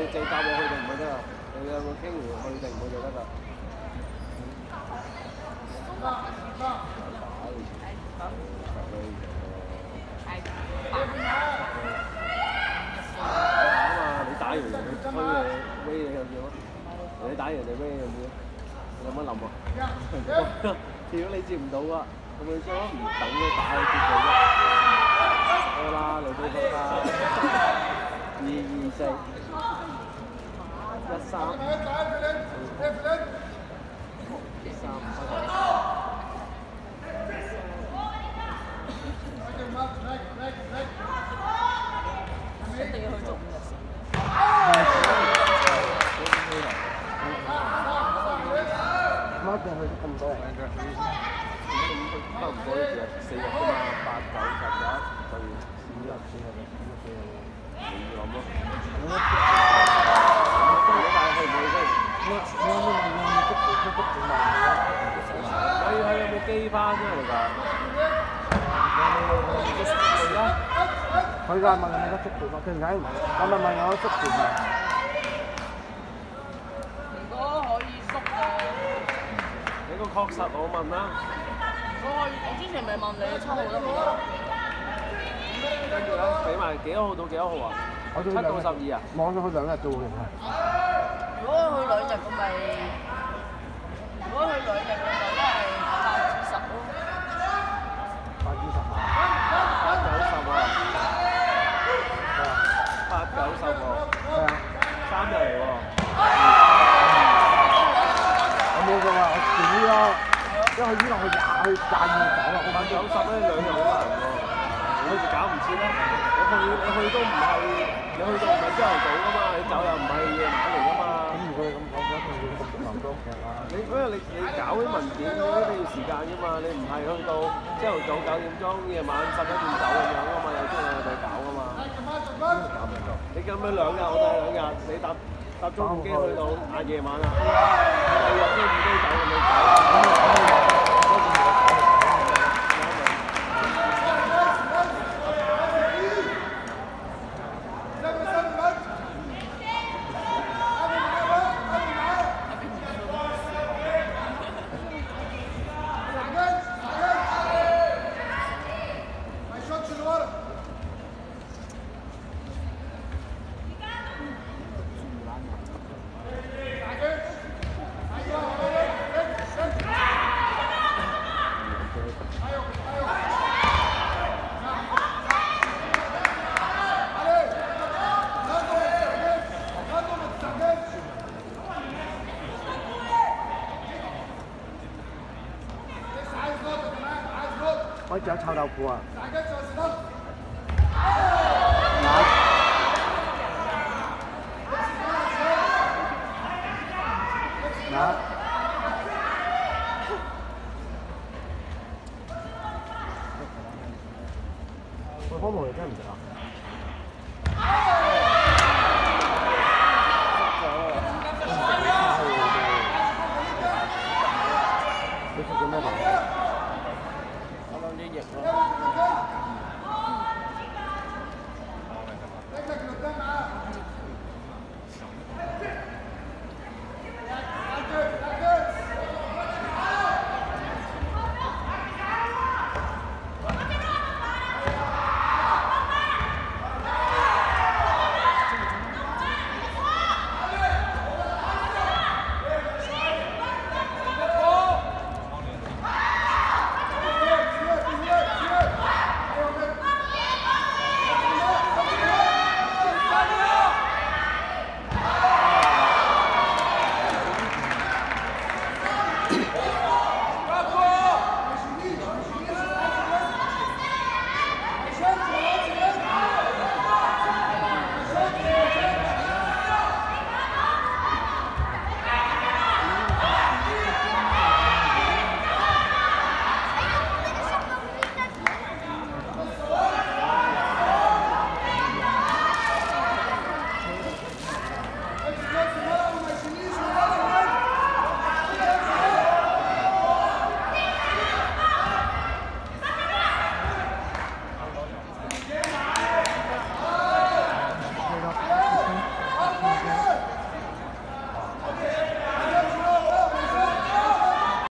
就答我去定唔去得啊？你兩個傾完去定唔去就得㗎。你打完人哋推你威你又點啊？你打完人哋威又點？你有乜諗啊？如果你接唔到啊，咁你將唔等佢打去接佢啫。好啦，嚟到得啦，224。 一定要去做5日先。 我一定去咁多人。 差唔多4日啫嘛，8、9、10、11，就5日先係咪？你諗咯。但係去唔去先？你睇有冇機翻出嚟㗎？ 佢就問你個速度咯，佢唔睇，我咪問我速度咪。 如果可以縮嘅， 你個確實我問啦。 我之前咪問你7號得唔得？ 跟住咧，俾埋幾多號到幾多號啊？7到12啊？ 我想去2日做嘅。 如果去2日咁咪，如果去2日咁咪都係8至10咯。 8至10啊 ？8、9、10啊？8、9、10喎。 係啊。 3日嚟喎。 我冇做啊，我遲啲咯。因為去依落去22走啊，我 8、9、10咧2日好難喎，我哋搞唔切啦。你去都唔係，你去到唔係朝頭早㗎嘛，你走又唔係夜晚嚟㗎嘛。 咁如果你咁講，一定要咁流多劇啦。 因為你搞啲文件嗰啲你要時間㗎嘛，你唔係去到朝頭早9點鐘，夜晚11點走咁樣㗎嘛，有啲我哋搞㗎嘛。你咁樣2日，我哋2日，你搭中途機去到夜晚啊，第2日朝5點走咁樣走。 可以整臭豆腐啊！